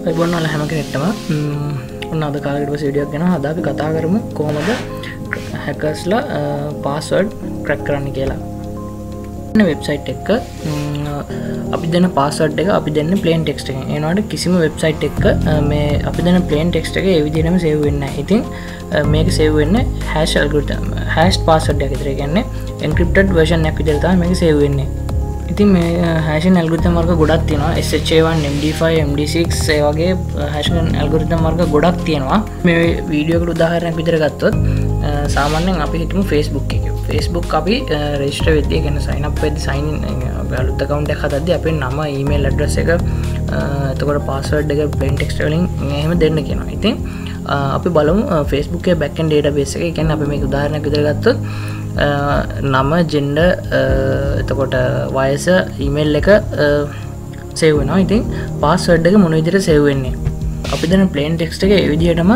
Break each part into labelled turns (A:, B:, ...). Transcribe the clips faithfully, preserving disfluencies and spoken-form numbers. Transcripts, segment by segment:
A: ලැබුණ වල හැම කෙනෙක්ටම ඔන්න අද කාලෙකට පස්සේ වීඩියෝ එකක් ගැන අද අපි කතා කරමු කොහොමද හැකර්ස්ලා පාස්වර්ඩ් ක්‍රැක් කරන්න කියලා. මේ වෙබ්සයිට් එක අපි දෙන පාස්වර්ඩ් එක අපි දෙන්නේ ප්ලේන් ටෙක්ස්ට් එකෙන්. ඒ වුණාට කිසිම වෙබ්සයිට් එකක මේ අපි දෙන ප්ලේන් ටෙක්ස්ට් එක ඒ විදිහටම සේව් වෙන්නේ නැහැ. ඉතින් මේක සේව් වෙන්නේ හැෂ් ඇල්ගොරිතම් හැෂ් පාස්වර්ඩ් එක විතර. ඒ කියන්නේ එන්ක්‍රිප්ටඩ් version එකක් විදිහට තමයි මේක සේව් වෙන්නේ. ඉතින් මේ හැෂින් ඇල්ගොරිතම් වර්ග ගොඩක් තියෙනවා. S H A one, M D five, M D six ඒ වගේ හැෂින් ඇල්ගොරිතම් වර්ග ගොඩක් තියෙනවා. මේ වීඩියෝ එකට උදාහරණයක් විදිහට ගත්තොත් සාමාන්‍යයෙන් අපි හිතමු Facebook එක. Facebook අපි රෙජිස්ටර් වෙද්දී කියන්නේ sign up වෙද්දී sign in අලුත් account එකක් හදද්දී අපේ නම, email address එක, එතකොට password එක plain text වලින් එහෙම දෙන්න කියනවා. ඉතින් අපි බලමු Facebook එකේ back end database එක. ඒ කියන්නේ අපි මේක උදාහරණයක් විදිහට ගත්තොත් නම, gender, එතකොට වයස, email එක save වෙනවා. ඉතින් password එක මොන විදිහට save වෙන්නේ? අපි දෙන plain text එක ඒ විදිහටම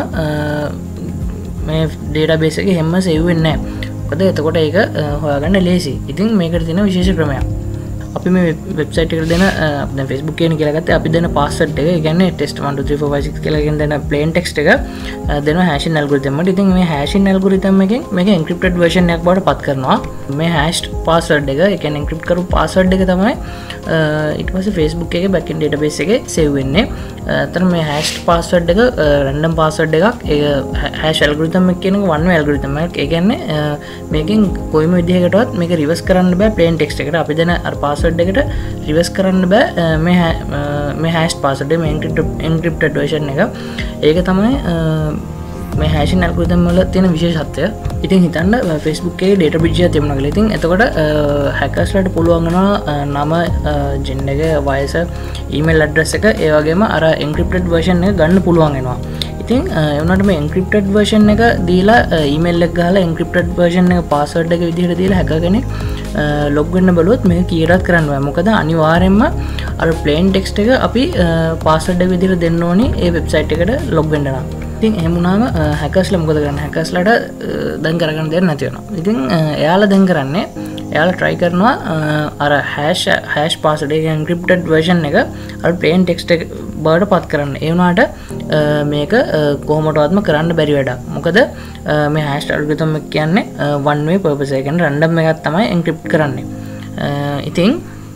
A: මේ database එකේ හැම save වෙන්නේ නැහැ. මොකද එතකොට ඒක හොයාගන්න ලේසි. ඉතින් මේකට තියෙන විශේෂ ක්‍රමයක්. අපි මේ වෙබ්සයිට් එකට දෙන අපි දැන් Facebook එකේ කියලා ගත්තේ අපි දෙන password එක. ඒ කියන්නේ test one two three four five six කියලා කියන දෙන plain text එක දෙනවා hashing algorithm එකට. ඉතින් මේ hashing algorithm එකෙන් මේක encrypted version එකක් බවට පත් කරනවා. මේ hashed password එක, ඒ කියන්නේ encrypt කරපු password එක තමයි ඊට පස්සේ Facebook එකේ backend database එකේ save වෙන්නේ. අතන මේ hashed password එක random password එකක්. ඒක hash algorithm එක කියන එක one way algorithm එකක්. ඒ කියන්නේ මේකෙන් කොයිම විදිහකටවත් මේක reverse කරන්න බෑ plain text එකට. අපි දෙන අර password එකට reverse කරන්න බෑ මේ මේ hashed password එක, මේ encrypted encrypted version එක. ඒක තමයි මේ hashing algorithm වල තියෙන විශේෂත්වය. ඉතින් හිතන්න Facebook එකේ data breach එකක් තිබුණා කියලා. ඉතින් එතකොට hackers-ලාට පුළුවන් වෙනවා නම, gender එක, වයස, email address එක, ඒ වගේම අර encrypted version එක ගන්න පුළුවන් වෙනවා. ඉතින් ඒ වුණාට මේ encrypted version එක දීලා email එක ගහලා encrypted version එක password එක විදිහට දීලා hacker කෙනෙක් log වෙන්න බලුවොත් මේක කීයටත් කරන්න බෑ. මොකද අනිවාර්යයෙන්ම අර plain text එක අපි password එක විදිහට දෙන්න ඕනි ඒ website එකට log වෙන්න නම්. ඉතින් එහෙම වුණාම hackers-ලා මොකද කරන්නේ? hackers-ලාට දැන් කරගන්න දෙයක් නැති වෙනවා. ඉතින් එයාලා දැන් කරන්නේ එයාලා try කරනවා අර hash hash password එක encrypted version එක අර plain text එක බවට පත් කරන්න. ඒ වුණාට මේක කොහොමදවත්ම කරන්න බැරි වැඩක්. මොකද මේ hash algorithm එක කියන්නේ one way purpose. ඒ කියන්නේ random එකක් තමයි encrypt කරන්නේ. ඉතින්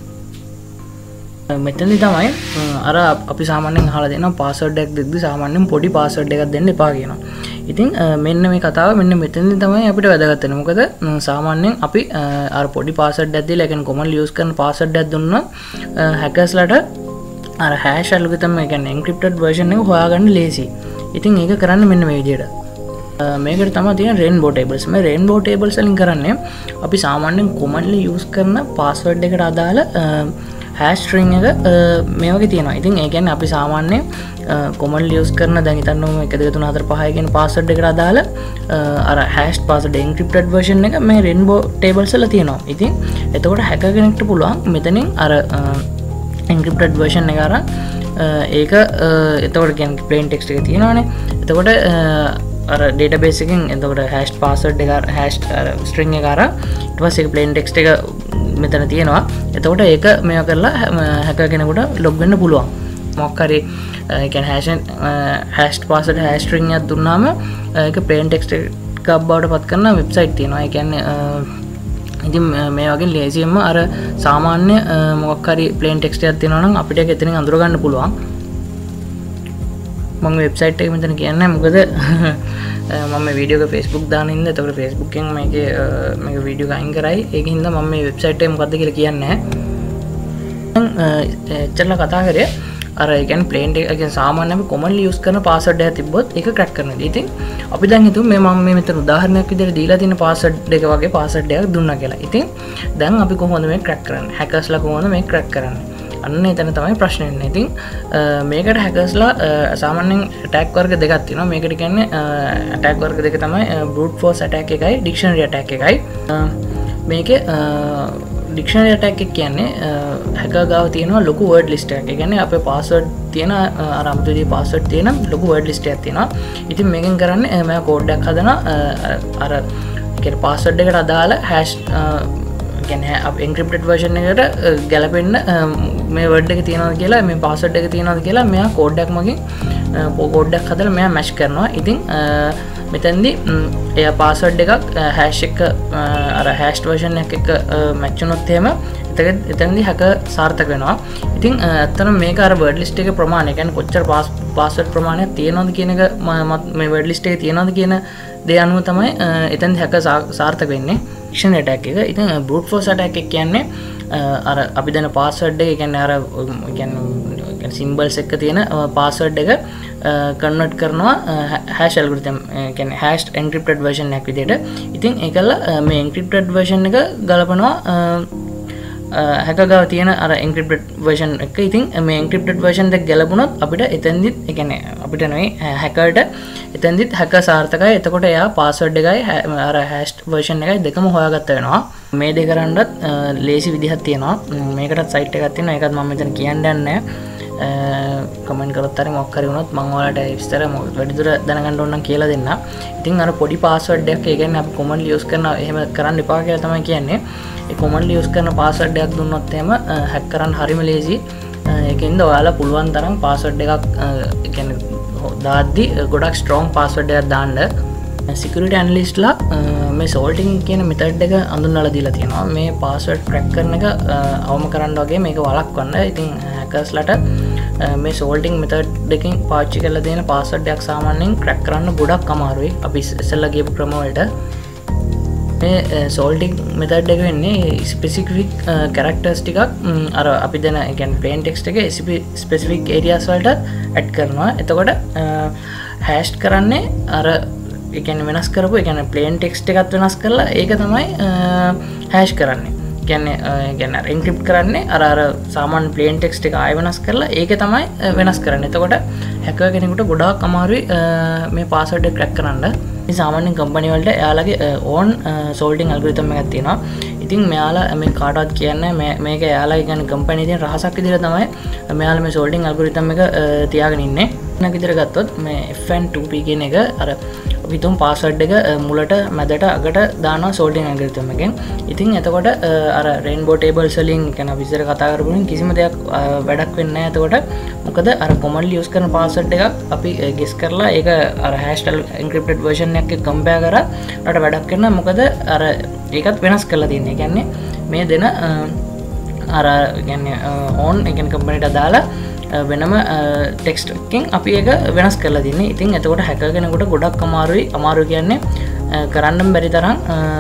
A: මෙතනදි තමයි අර අපි සාමාන්‍යයෙන් අහලා දෙනවා password එකක් දෙද්දි සාමාන්‍යයෙන් පොඩි password එකක් දෙන්න එපා කියනවා. ඉතින් මෙන්න මේ කතාව මෙන්න මෙතනදි තමයි අපිට වැදගත් වෙන්නේ. මොකද සාමාන්‍යයෙන් අපි අර පොඩි password එකක් දීලා, ඒ කියන්නේ commonly use කරන password එකක් දුන්නා hackers-ලාට අර hash algorithm එක කියන්නේ encrypted version එක හොයාගන්න ලේසි. ඉතින් ඒක කරන්න මෙන්න මේ විදිහට. මේකට තමයි තියෙන rainbow tables. මේ rainbow tables වලින් කරන්නේ අපි සාමාන්‍යයෙන් commonly use කරන password එකට අදාළ hash string එක මේ වගේ තියෙනවා. ඉතින් ඒ කියන්නේ අපි සාමාන්‍යයෙන් commonly use කරන දැන් හිතන්නකො one two three four five කියන password එකට අදාළ අර hashed password encrypted version එක මේ rainbow tables වල තියෙනවා. ඉතින් එතකොට hacker කෙනෙක්ට පුළුවන් මෙතනින් අර encrypted version එක අරන් ඒක එතකොට කියන්නේ plain text එක තියෙනවානේ. එතකොට අර database එකෙන් එතකොට hashed password එක hashed string එක අරන් ඊට පස්සේ ඒක plain text එක මෙතන තියෙනවා. එතකොට ඒක මේවා කරලා hacker කෙනෙකුට log වෙන්න පුළුවන්. මොකක් හරි ඒ කියන්නේ hash hashed password hash string එකක් දුන්නාම ඒක plain text එකක් බවට පත් කරන වෙබ්සයිට් තියෙනවා. ඒ කියන්නේ ඉතින් මේ වගේ ලේසියෙන්ම අර සාමාන්‍ය මොකක් හරි plain text එකක් තියෙනවා නම් අපිට ඒක එතනින් අඳුර ගන්න පුළුවන්. මම වෙබ්සයිට් එක මෙතන කියන්නේ මොකද මම මේ වීඩියෝ එක Facebook දාන ඉන්න. එතකොට Facebook එකෙන් මේකේ මේක වීඩියෝ එක අයින් කරයි. ඒකින් හින්දා මම මේ වෙබ්සයිට් එක මොකද්ද කියලා කියන්නේ නැහැ. එච්චරලා කතා කරේ අර ඒ කියන්නේ plain text එක කියන්නේ සාමාන්‍ය අපි commonly use කරන password එකක් තිබ්බොත් ඒක crack කරනවා. ඉතින් අපි දැන් හිතුව මේ මම මේ මෙතන උදාහරණයක් විදිහට දීලා තියෙන password එක වගේ password එකක් දුන්නා කියලා. ඉතින් දැන් අපි කොහොමද මේක crack කරන්නේ? hackers-ලා කොහොමද මේක crack කරන්නේ? අන්න එතන තමයි ප්‍රශ්නේ එන්නේ. ඉතින් මේකට hackers-ලා සාමාන්‍යයෙන් attack වර්ග දෙකක් තියෙනවා. මේකට කියන්නේ attack වර්ග දෙක තමයි brute force attack එකයි dictionary attack එකයි. මේකේ dictionary attack එක කියන්නේ hacker ගාව තියෙනවා ලොකු word list එකක්. ඒ කියන්නේ අපේ password තියෙන අර අමුතුවේ password තියෙන ලොකු word list එකක් තියෙනවා. ඉතින් මේකෙන් කරන්නේ මම කෝඩ් එකක් හදනවා අර කියන්නේ password එකට අදාළ hash කියන්නේ එන්ක්‍රිප්ටඩ් version එකට ගැලපෙන්න මේ word එක තියෙනවද කියලා මේ password එක තියෙනවද කියලා මෙයා කෝඩ් එකක් මගින් කෝඩ් එකක් හදලා මෙයා මැච් කරනවා. ඉතින් මෙතෙන්දී එයා password එකක් hash එක අර hashed version එකක් එක්ක මැච් වුණොත් එහෙම එතනදී hacker සාර්ථක වෙනවා. ඉතින් ඇත්තටම මේක අර word list එකේ ප්‍රමාණය කියන්නේ කොච්චර password ප්‍රමාණයක් තියෙනවද කියන එක මේ word list එකේ තියෙනවද කියන දේ අනුව තමයි එතනදී hacker සාර්ථක වෙන්නේ. ෆික්ෂන් attack එක. ඉතින් brute force attack එක කියන්නේ අර අපි දෙන password එක කියන්නේ අර කියන්නේ symbols එක තියෙන password එක කන්වර්ට් කරනවා hash algorithm කියන්නේ hashed encrypted version එකක් විදිහට. ඉතින් ඒකල මේ encrypted version එක ගලපනවා hacker ගාව තියෙන අර encrypted version එක. ඉතින් මේ encrypted version එක ගැලපුණොත් අපිට එතෙන්දිත් ඒ කියන්නේ අපිට නෙවෙයි hackerට එතෙන්දිත් hacker සාර්ථකයි. එතකොට එයා password එකයි අර hashed version එකයි දෙකම හොයාගත්ත වෙනවා. මේ දෙක කරන්නත් ලේසි විදිහක් තියෙනවා. මේකටත් site එකක් තියෙනවා. ඒකත් මම මෙතන කියන්න යන්නේ කමෙන්ට් කරොත් හරි මොකක් හරි වුණොත් මම ඔයාලට විස්තර වැඩිදුර දැනගන්න ඕන නම් කියලා දෙන්න. ඉතින් අර පොඩි password එකක් ඒ කියන්නේ අපි commonly use කරන එහෙම කරන්න එපා කියලා තමයි කියන්නේ. ඒ commonly use කරන password එකක් දුන්නොත් එහෙම hack කරන්න හරිම ලේසි. ඒකෙන්ද ඔයාලා පුළුවන් තරම් password එකක් ඒ කියන්නේ දාද්දි ගොඩක් strong password එකක් දාන්න. security analyst ලා මේ salting කියන method එක අඳුන්වලා දීලා තියෙනවා. මේ password crack කරන එක අවම කරන්න වගේ මේක වළක්වන්න. ඉතින් hackers ලට මේ salting method එකකින් පාවිච්චි කරලා දෙන password එකක් සාමාන්‍යයෙන් crack කරන්න ගොඩක් අමාරුයි. අපි ඉස්සෙල්ලා කියපු ක්‍රම වලට මේ salting method එක වෙන්නේ specific characters ටිකක් අර අපි දෙන ඒ කියන්නේ plain text එකේ specific areas වලට add කරනවා. එතකොට hash කරන්නේ අර ඒ කියන්නේ වෙනස් කරපු ඒ කියන්නේ plain text එකත් වෙනස් කරලා ඒක තමයි hash කරන්නේ. කියන්නේ ඒ කියන්නේ encrypt කරන්නේ අර අර සාමාන්‍ය plain text එක ආයෙ වෙනස් කරලා ඒක තමයි වෙනස් කරන්නේ. එතකොට hacker කෙනෙකුට ගොඩාක් අමාරුයි මේ password එක crack කරන්න. මේ සාමාන්‍ය කම්පැනි වලට එයාලගේ own salting algorithm එකක් තියෙනවා. ඉතින් මෙයාලා මේ කාටවත් කියන්නේ මේක එයාලා කියන්නේ කම්පැනි තියෙන රහසක් විදිහට තමයි මෙයාලා මේ salting algorithm එක තියාගෙන ඉන්නේ. නැක විදිහට ගත්තොත් මේ F N two P කියන එක අර අපි තුන් password එක මුලට මැදට අගට දානවා salting algorithm එකෙන්. ඉතින් එතකොට අර rainbow tables වලින් කියන අපි ඉස්සර කතා කරපුවකින් කිසිම දෙයක් වැඩක් වෙන්නේ නැහැ. එතකොට මොකද අර commonly use කරන password එකක් අපි guess කරලා ඒක අර hashed encrypted version එකක් එක්ක compare කරා රට වැඩක් කරනවා. මොකද අර ඒකත් වෙනස් කරලා තියෙන්නේ. ඒ කියන්නේ මේ දෙන අර කියන්නේ on ඒ කියන්නේ company ට දාලා වෙනම ටෙක්ස්ට් එකකින් අපි ඒක වෙනස් කරලා තින්නේ. ඉතින් එතකොට hacker කෙනෙකුට ගොඩක් අමාරුයි. අමාරු කියන්නේ කරන්න බැරි තරම්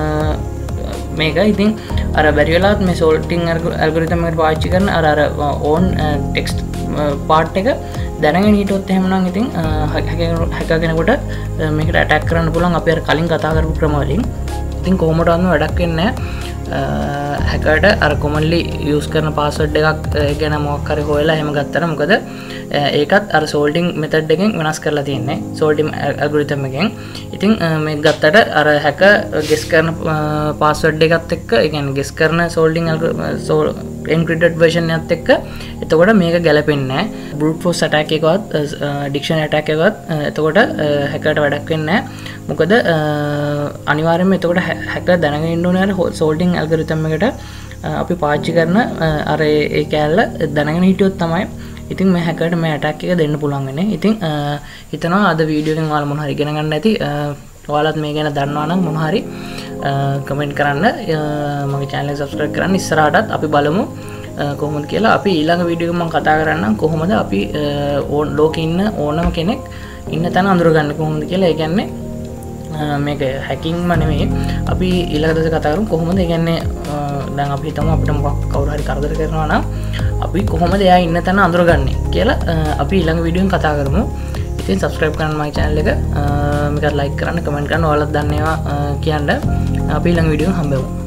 A: මේක. ඉතින් අර බැරි වෙලාවත් මේ salting algorithm එකට පාවිච්චි කරන අර අර own text part එක දැනගෙන හිටියොත් එහෙමනම් ඉතින් hacker කෙනෙකුට මේකට attack කරන්න පුළුවන් අපි අර කලින් කතා කරපු ක්‍රම වලින්. ඉතින් කොහොමදවත් වැඩක් වෙන්නේ නැහැ. හැකර්ට අර commonly use කරන password එකක් ගැන මොකක් හරි හොයලා එහෙම ගත්තා නම් මොකද ඒකත් අර salting method එකෙන් වෙනස් කරලා තියෙන්නේ salting algorithm එකෙන්. ඉතින් මේක ගත්තට අර hacker guess කරන password එකත් එක්ක ඒ කියන්නේ guess කරන salting encrypted version එකත් එක්ක එතකොට මේක ගැලපෙන්නේ නැහැ. brute force attack එකවත් dictionary attack එකවත් එතකොට හැකර්ට වැඩක් වෙන්නේ නැහැ. මොකද අනිවාර්යයෙන්ම එතකොට hacker දැනගෙන ඉන්න ඕනේ අර salting algorithm එකට අපි පාවිච්චි කරන අර ඒ කැලල දැනගෙන හිටියොත් තමයි ඉතින් මේ hacker ට මේ attack එක දෙන්න පුළුවන් වෙන්නේ. ඉතින් හිතනවා අද වීඩියෝ එකෙන් ඔයාලා මොන හරි ඉගෙන ගන්න ඇති. ඔයාලත් මේ ගැන දන්නවා නම් මොන හරි කමෙන්ට් කරන්න. මගේ channel එක subscribe කරන්න. ඉස්සරහටත් අපි බලමු කොහොමද කියලා. අපි ඊළඟ වීඩියෝ එකෙන් මම කතා කරන්නම් කොහොමද අපි ලෝකේ ඉන්න ඕනම කෙනෙක් ඉන්න තැන අඳුරගන්නේ කොහොමද කියලා. ඒ කියන්නේ මේක හැකින්ම නෙමෙයි අපි ඊළඟ දවසේ කතා කරමු කොහොමද. ඒ කියන්නේ දැන් අපි හිතමු අපිට මොකක් කවුරු හරි කරදර කරනවා නම් අපි කොහොමද එයා ඉන්න තැන අඳුරගන්නේ කියලා අපි ඊළඟ වීඩියෝෙන් කතා කරමු. ඉතින් subscribe කරන්න මගේ channel එක. මේකත් like කරන්න, comment කරන්න, ඔයාලත් දන්නේවා කියන්න. අපි ඊළඟ වීඩියෝෙන් හම්බෙමු.